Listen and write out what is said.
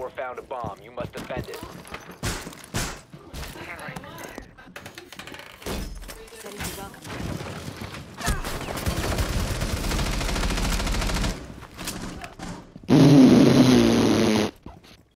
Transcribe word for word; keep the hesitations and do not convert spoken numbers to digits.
four found a bomb. You must defend it. Setting you welcome. Mm-hmm.